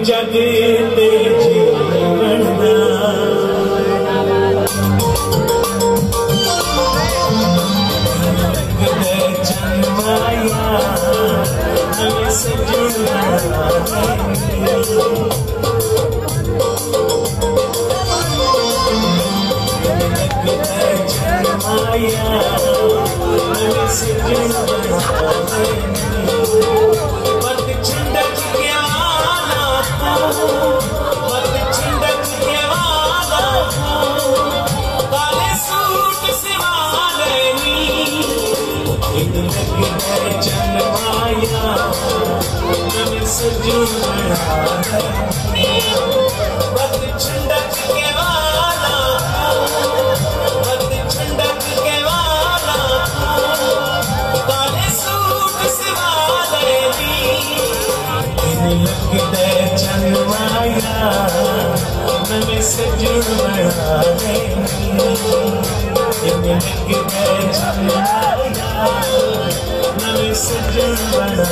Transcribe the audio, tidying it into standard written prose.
जग ते जीवन दा जन्माया नवे सजना जन्माया नवे सजना मत छिंडक के वाला मत छिंडक के वाला काले सूट सिवाले नी एक लगे जन्माया नवे सजना मत छिंडक के वाला मत छिंडक के वाला काले सूट सिवाले नी लगते जन्माया नवे सजना लगते जन्माया नवे सजना